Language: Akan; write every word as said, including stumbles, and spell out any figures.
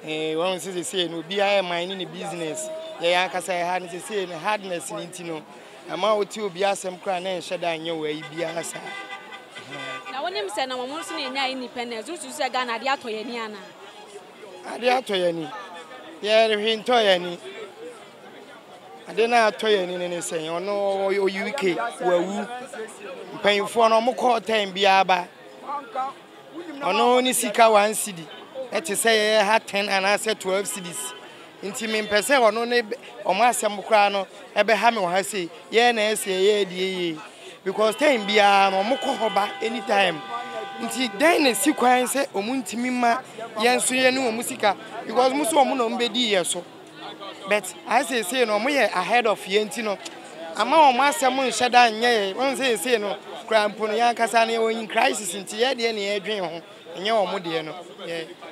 eh won say say no bi aye mind ni business ye ya kasa ye ha ni say no hardness ni ntino ama oti obi asem kra na enhye da anye wa bia asa na wonim say na momon so na enya independence usu say ga na de atoye ni ana ade atoye ni ye rehwe ntoye ni ade na atoye ni ne say ono o U K wawu mpanyfo no mo call time bia ba ono ni sika one cedi eti say ye ha ten and I said twelve cedis inti me pese ono ne omo asem kra no ebe ha me ha say ye na ese ye die because time bia no mo ko hoba anytime inti dan na si kwan say omuntimi ma yenso ye ne omusika because muso omo no mbedi ye so but I say say no mo ye ahead of ye nti no ama omo asem nhye da nye won say say no kra mpo no yan kasa na ye won crisis nti ye de na ye dwen ho enye omo de no ye